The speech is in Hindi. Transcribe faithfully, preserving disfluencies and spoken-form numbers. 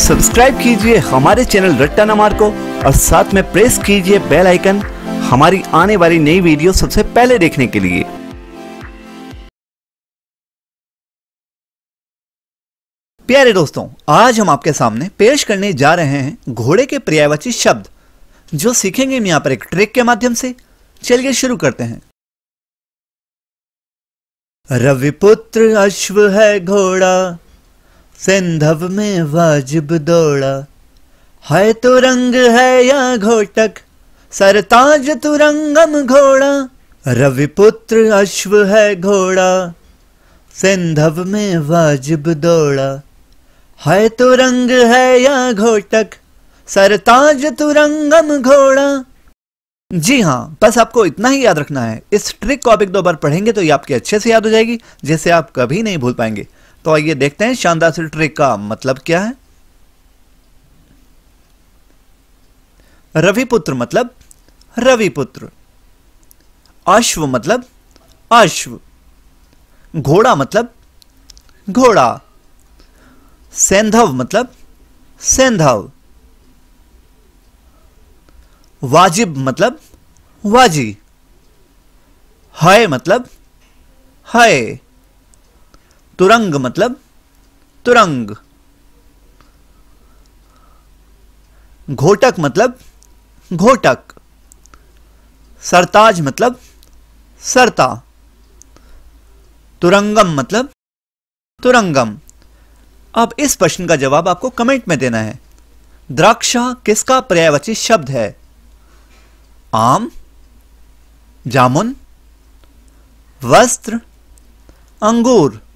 सब्सक्राइब कीजिए हमारे चैनल रट्टा नमार को और साथ में प्रेस कीजिए बेल आइकन हमारी आने वाली नई वीडियो सबसे पहले देखने के लिए। प्यारे दोस्तों, आज हम आपके सामने पेश करने जा रहे हैं घोड़े के पर्यायवाची शब्द, जो सीखेंगे हम यहाँ पर एक ट्रिक के माध्यम से। चलिए शुरू करते हैं। रविपुत्र अश्व है घोड़ा, सिंधव में वाजिब दौड़ा, है तुरंग है या घोटक, सरताज तुरंगम घोड़ा। रविपुत्र अश्व है घोड़ा, सिंधव में वाजिब दौड़ा, है तुरंग है या घोटक, सरताज तुरंगम घोड़ा। जी हाँ, बस आपको इतना ही याद रखना है। इस ट्रिक को आप एक दो बार पढ़ेंगे तो ये आपके अच्छे से याद हो जाएगी, जिसे आप कभी नहीं भूल पाएंगे। तो आइए देखते हैं शानदार से ट्रिक का मतलब क्या है। रविपुत्र मतलब रविपुत्र, अश्व मतलब अश्व, घोड़ा मतलब घोड़ा, सैंधव मतलब सैंधव, वाजिब मतलब वाजी, है मतलब है, तुरंग मतलब तुरंग, घोटक मतलब घोटक, सरताज मतलब सरता, तुरंगम मतलब तुरंगम। अब इस प्रश्न का जवाब आपको कमेंट में देना है। द्राक्षा किसका पर्यायवाची शब्द है? आम, जामुन, वस्त्र, अंगूर।